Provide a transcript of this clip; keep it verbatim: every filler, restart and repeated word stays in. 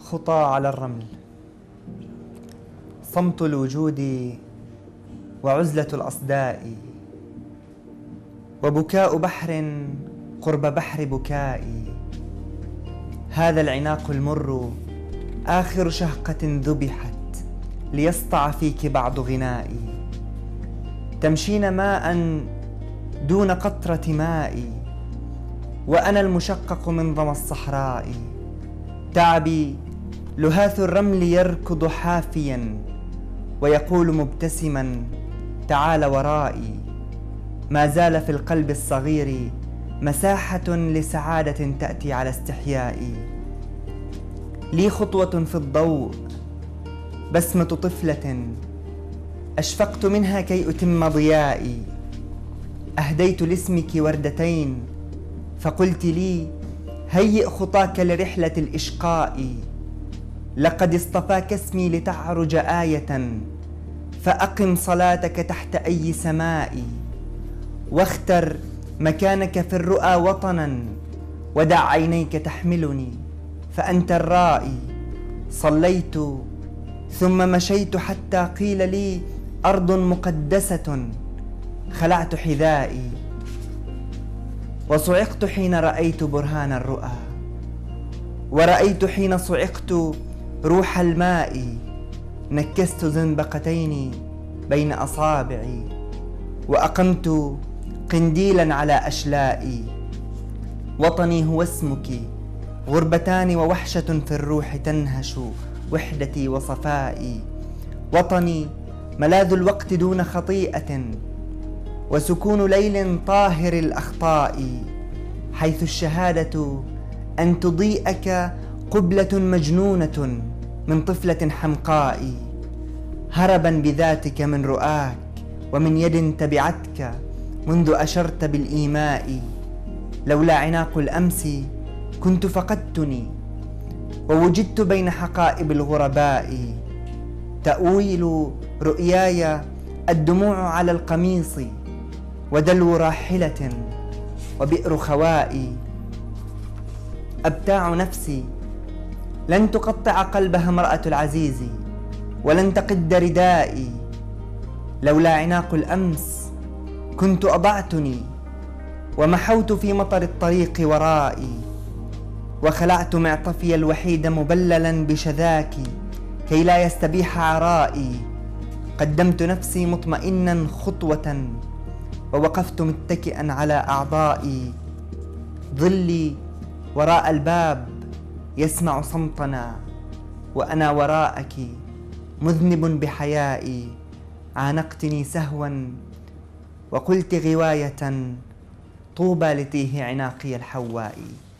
خطى على الرمل. صمت الوجود وعزلة الأصداء، وبكاء بحر قرب بحر بكائي. هذا العناق المر آخر شهقة ذبحت ليسطع فيك بعض غنائي. تمشين ماء دون قطرة ماء، وأنا المشقق من ظما الصحراء. تعبي لهاث الرمل يركض حافيا ويقول مبتسما تعال ورائي. ما زال في القلب الصغير مساحة لسعادة تأتي على استحيائي. لي خطوة في الضوء، بسمة طفلة أشفقت منها كي أتم ضيائي. أهديت لاسمك وردتين فقلت لي هيئ خطاك لرحلة الإشقاء. لقد اصطفاك اسمي لتعرج آية، فأقم صلاتك تحت أي سماء. واختر مكانك في الرؤى وطنا، ودع عينيك تحملني فأنت الرائي. صليت ثم مشيت حتى قيل لي أرض مقدسة، خلعت حذائي. وصعقت حين رأيت برهان الرؤى، ورأيت حين صعقت روح الماء. نكست زنبقتين بين أصابعي، وأقمت قنديلا على أشلائي. وطني هو اسمك، غربتان ووحشة في الروح تنهش وحدتي وصفائي. وطني ملاذ الوقت دون خطيئة، وسكون ليل طاهر الأخطاء. حيث الشهادة أن تضيئك قبلة مجنونة من طفلة حمقاء. هربا بذاتك من رؤاك ومن يد تبعتك منذ أشرت بالإيماء. لولا عناق الأمس كنت فقدتني، ووجدت بين حقائب الغرباء. تأويل رؤياي الدموع على القميص، ودلو راحلة وبئر خوائي. أبتاع نفسي لن تقطع قلبها امرأة العزيز، ولن تقد ردائي. لولا عناق الأمس كنت أضعتني، ومحوت في مطر الطريق ورائي. وخلعت معطفي الوحيد مبللا بشذاك كي لا يستبيح عرائي. قدمت نفسي مطمئنا خطوة، ووقفت متكئا على أعضائي. ظلي وراء الباب يسمع صمتنا، وأنا وراءك مذنب بحيائي. عانقتني سهوا وقلت غواية طوبى لتيه عناقي الحوائي.